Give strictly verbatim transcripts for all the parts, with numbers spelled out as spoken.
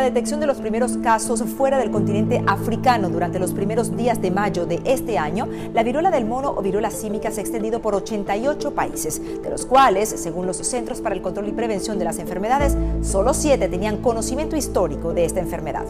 detección de los primeros casos fuera del continente africano durante los primeros días de mayo de este año, la viruela del mono o viruela símica se ha extendido por ochenta y ocho países, de los cuales, según los Centros para el Control y Prevención de las Enfermedades, solo siete tenían conocimiento histórico de esta enfermedad.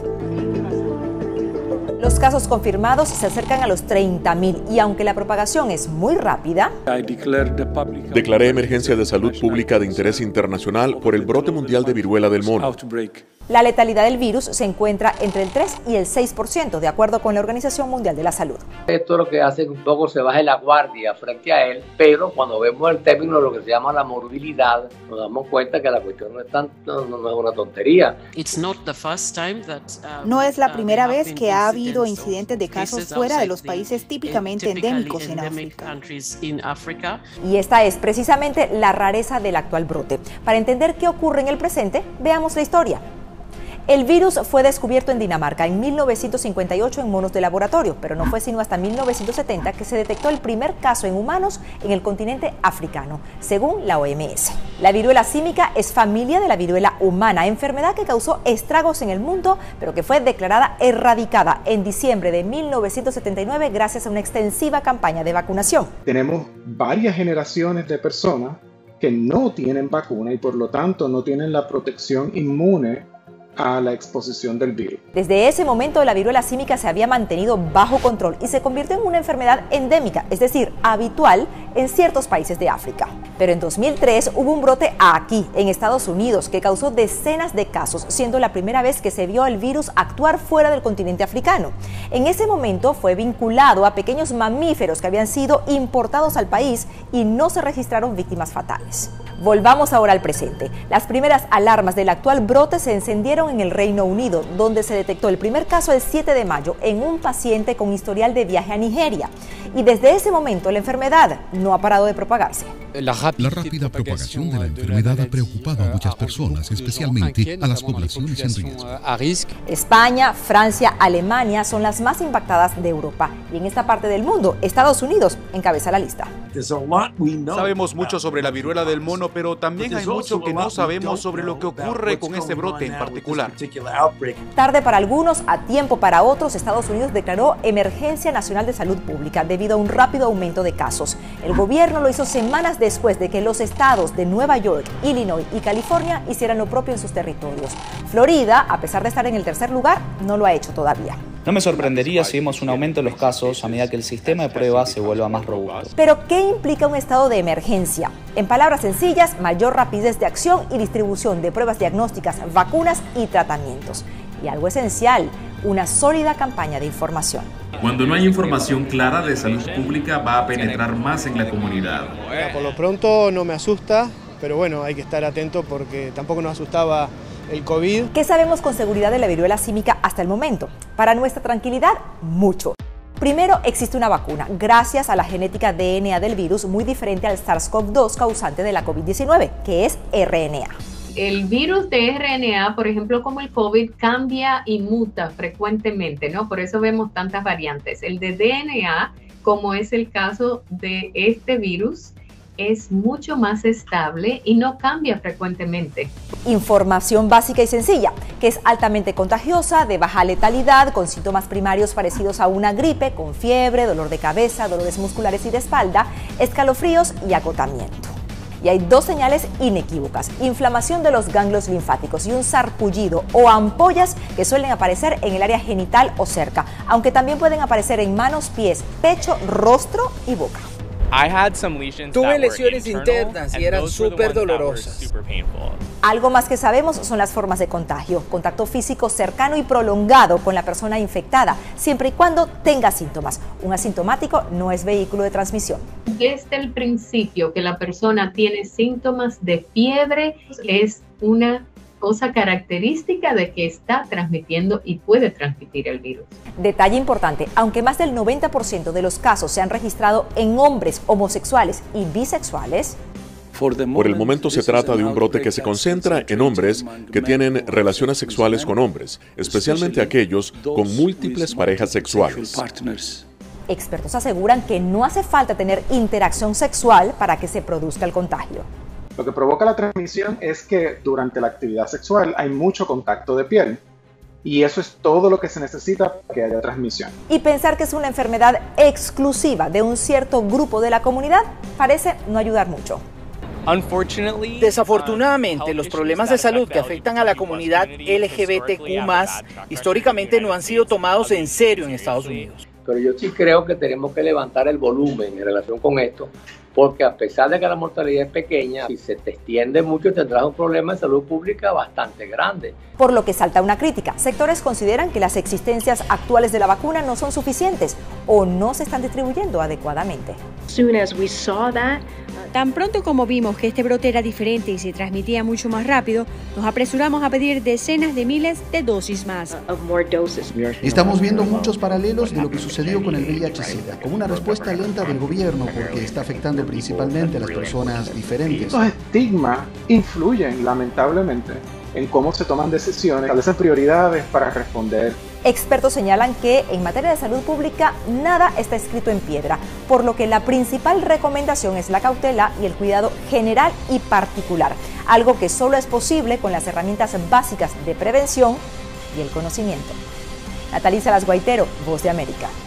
Los casos confirmados se acercan a los treinta mil y aunque la propagación es muy rápida, declaré emergencia de salud pública de interés internacional por el brote mundial de viruela del mono. La letalidad del virus se encuentra entre el tres y el seis por ciento, de acuerdo con la Organización Mundial de la Salud. Esto es lo que hace que un poco se baje la guardia frente a él, pero cuando vemos el término de lo que se llama la morbilidad, nos damos cuenta que la cuestión no es, tan, no, no es una tontería. No es la primera vez que ha habido incidentes de casos fuera de los países típicamente endémicos en África. Y esta es precisamente la rareza del actual brote. Para entender qué ocurre en el presente, veamos la historia. El virus fue descubierto en Dinamarca en mil novecientos cincuenta y ocho en monos de laboratorio, pero no fue sino hasta mil novecientos setenta que se detectó el primer caso en humanos en el continente africano, según la O M S. La viruela símica es familia de la viruela humana, enfermedad que causó estragos en el mundo, pero que fue declarada erradicada en diciembre de mil novecientos setenta y nueve gracias a una extensiva campaña de vacunación. Tenemos varias generaciones de personas que no tienen vacuna y por lo tanto no tienen la protección inmune a la exposición del virus. Desde ese momento la viruela símica se había mantenido bajo control y se convirtió en una enfermedad endémica, es decir, habitual en ciertos países de África. Pero en dos mil tres hubo un brote aquí, en Estados Unidos, que causó decenas de casos, siendo la primera vez que se vio el virus actuar fuera del continente africano. En ese momento fue vinculado a pequeños mamíferos que habían sido importados al país y no se registraron víctimas fatales. Volvamos ahora al presente. Las primeras alarmas del actual brote se encendieron en el Reino Unido, donde se detectó el primer caso el siete de mayo en un paciente con historial de viaje a Nigeria. Y desde ese momento la enfermedad no ha parado de propagarse. La rápida propagación de la enfermedad ha preocupado a muchas personas, especialmente a las poblaciones en riesgo. España, Francia, Alemania son las más impactadas de Europa. Y en esta parte del mundo, Estados Unidos encabeza la lista. Sabemos mucho sobre la viruela del mono, pero también hay mucho que no sabemos sobre lo que ocurre con este brote en particular. Tarde para algunos, a tiempo para otros, Estados Unidos declaró emergencia nacional de salud pública debido a un rápido aumento de casos. El gobierno lo hizo semanas después de que los estados de Nueva York, Illinois y California hicieran lo propio en sus territorios. Florida, a pesar de estar en el tercer lugar, no lo ha hecho todavía. No me sorprendería si vemos un aumento en los casos a medida que el sistema de pruebas se vuelva más robusto. Pero, ¿qué implica un estado de emergencia? En palabras sencillas, mayor rapidez de acción y distribución de pruebas diagnósticas, vacunas y tratamientos. Y algo esencial, una sólida campaña de información. Cuando no hay información clara de salud pública, va a penetrar más en la comunidad. Por lo pronto no me asusta, pero bueno, hay que estar atento porque tampoco nos asustaba el COVID. ¿Qué sabemos con seguridad de la viruela símica hasta el momento? Para nuestra tranquilidad, mucho. Primero, existe una vacuna, gracias a la genética D N A del virus muy diferente al SARS CoV dos causante de la COVID diecinueve, que es R N A. El virus de R N A, por ejemplo, como el COVID, cambia y muta frecuentemente, ¿no? Por eso vemos tantas variantes. El de D N A, como es el caso de este virus, es mucho más estable y no cambia frecuentemente. Información básica y sencilla, que es altamente contagiosa, de baja letalidad, con síntomas primarios parecidos a una gripe, con fiebre, dolor de cabeza, dolores musculares y de espalda, escalofríos y agotamiento. Y hay dos señales inequívocas: inflamación de los ganglios linfáticos y un sarpullido o ampollas que suelen aparecer en el área genital o cerca, aunque también pueden aparecer en manos, pies, pecho, rostro y boca. Tuve lesiones internas y eran súper dolorosas. Algo más que sabemos son las formas de contagio: contacto físico cercano y prolongado con la persona infectada, siempre y cuando tenga síntomas. Un asintomático no es vehículo de transmisión. Desde el principio que la persona tiene síntomas de fiebre, es una cosa característica de que está transmitiendo y puede transmitir el virus. Detalle importante: aunque más del noventa por ciento de los casos se han registrado en hombres homosexuales y bisexuales, por el momento se trata de un brote que se concentra en hombres que tienen relaciones sexuales con hombres, especialmente aquellos con múltiples parejas sexuales. Expertos aseguran que no hace falta tener interacción sexual para que se produzca el contagio. Lo que provoca la transmisión es que durante la actividad sexual hay mucho contacto de piel Y eso es todo lo que se necesita para que haya transmisión. Y pensar que es una enfermedad exclusiva de un cierto grupo de la comunidad parece no ayudar mucho. Desafortunadamente, los problemas de salud que afectan a la comunidad L G B T Q más, históricamente no han sido tomados en serio en Estados Unidos. Pero yo sí creo que tenemos que levantar el volumen en relación con esto, porque a pesar de que la mortalidad es pequeña, si se te extiende mucho tendrás un problema de salud pública bastante grande. Por lo que salta una crítica. Sectores consideran que las existencias actuales de la vacuna no son suficientes o no se están distribuyendo adecuadamente. Tan pronto como vimos que este brote era diferente y se transmitía mucho más rápido, nos apresuramos a pedir decenas de miles de dosis más. Estamos viendo muchos paralelos de lo que sucedió con el V I H SIDA, como una respuesta lenta del gobierno porque está afectando principalmente a las personas diferentes. Estos estigmas influyen lamentablemente en cómo se toman decisiones, establecen prioridades para responder. Expertos señalan que en materia de salud pública nada está escrito en piedra, por lo que la principal recomendación es la cautela y el cuidado general y particular, algo que solo es posible con las herramientas básicas de prevención y el conocimiento. Natalie Salas Guaitero, Voz de América.